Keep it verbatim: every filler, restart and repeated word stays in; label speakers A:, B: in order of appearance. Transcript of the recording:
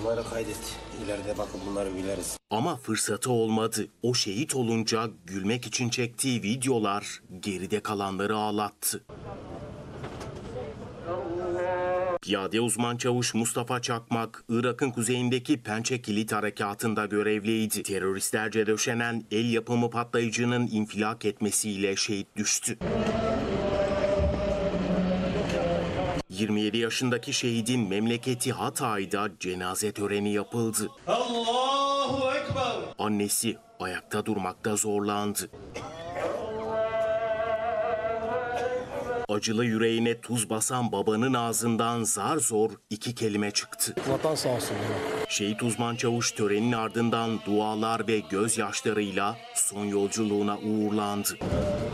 A: bunları kaydet. İleride bakıp bunları biliriz.
B: Ama fırsatı olmadı. O şehit olunca gülmek için çektiği videolar geride kalanları ağlattı. Piyade uzman çavuş Mustafa Çakmak, Irak'ın kuzeyindeki Pençe Kilit Harekatı'nda görevliydi. Teröristlerce döşenen el yapımı patlayıcının infilak etmesiyle şehit düştü. yirmi yedi yaşındaki şehidin memleketi Hatay'da cenaze töreni yapıldı.
C: Allahu Ekber.
B: Annesi ayakta durmakta zorlandı. Acılı yüreğine tuz basan babanın ağzından zar zor iki kelime çıktı.
A: Vatan sağ olsun.
B: Şehit uzman çavuş törenin ardından dualar ve gözyaşlarıyla son yolculuğuna uğurlandı.